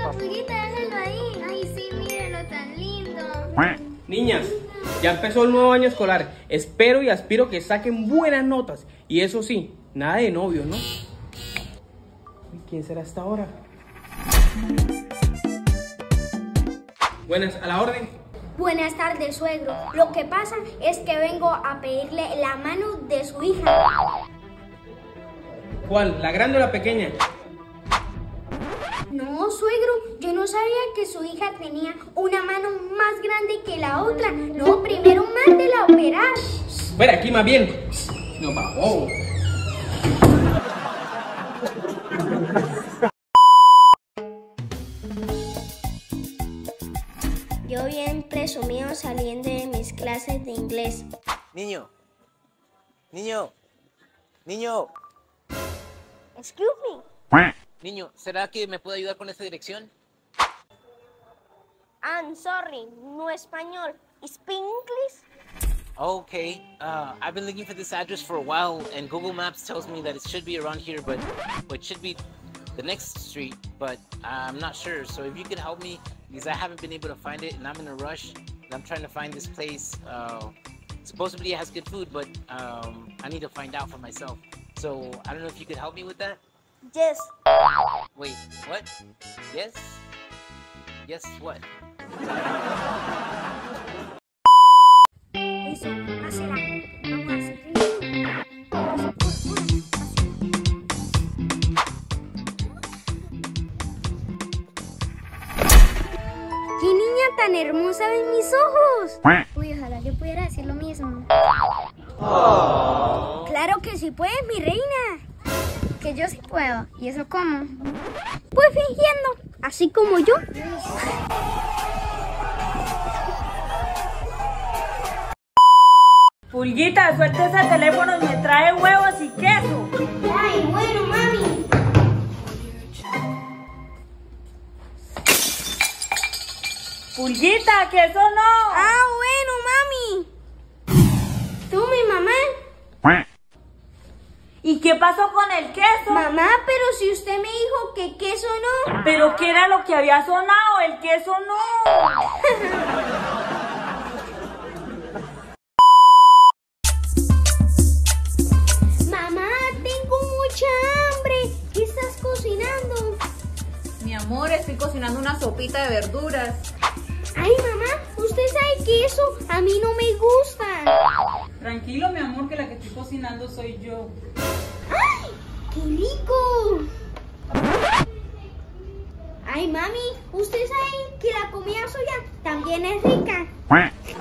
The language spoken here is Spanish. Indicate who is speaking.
Speaker 1: Pulguita, déjalo ahí. Ay, sí, mírenlo tan lindo.
Speaker 2: Niñas, ya empezó el nuevo año escolar. Espero y aspiro que saquen buenas notas. Y eso sí, nada de novios, ¿no? ¿Quién será hasta ahora? Buenas, a la orden.
Speaker 1: Buenas tardes, suegro. Lo que pasa es que vengo a pedirle la mano de su hija.
Speaker 2: ¿Cuál? ¿La grande o la pequeña?
Speaker 1: No, suegro, yo no sabía que su hija tenía una mano más grande que la otra. No, primero mándela a operar.
Speaker 2: Fuera aquí más bien. No, vamos.
Speaker 1: Yo bien presumido saliendo de mis clases de inglés.
Speaker 3: Niño.
Speaker 1: Excuse me.
Speaker 3: Niño, ¿será que me puede ayudar con esta dirección?
Speaker 1: I'm sorry, no español. Speak English?
Speaker 3: Okay. I've been looking for this address for a while, and Google Maps tells me that it should be around here, but it should be the next street, but I'm not sure. So if you could help me, because I haven't been able to find it, and I'm in a rush, and I'm trying to find this place. Supposedly it has good food, but I need to find out for myself. So I don't know if you could help me with that?
Speaker 1: Yes.
Speaker 3: Wait, what? Yes? Yes, what?
Speaker 1: Eso, hazla. Vamos a hacer. ¡Qué niña tan hermosa ven mis ojos! Uy, ojalá yo pudiera decir lo mismo. Oh. Claro que sí puedes, mi reina. Que yo sí puedo. ¿Y eso cómo? Pues fingiendo, así como yo.
Speaker 4: Pulguita, suelta ese teléfono y me trae huevos y queso.
Speaker 1: Ay, bueno, mami.
Speaker 4: Pulguita, queso no.
Speaker 1: Ah, bueno, mami. ¿Tú, mi mamá?
Speaker 4: ¿Y qué pasó con el queso?
Speaker 1: Mamá, pero si usted me dijo que queso no.
Speaker 4: ¿Pero qué era lo que había sonado? El queso no.
Speaker 1: Mamá, tengo mucha hambre. ¿Qué estás cocinando?
Speaker 5: Mi amor, estoy cocinando una sopita de verduras.
Speaker 1: Ay, mamá, usted sabe que eso a mí no me gusta.
Speaker 5: Tranquilo, mi amor, que la que estoy cocinando soy yo.
Speaker 1: ¡Ay, qué rico! Ay, mami, usted sabe que la comida suya también es rica.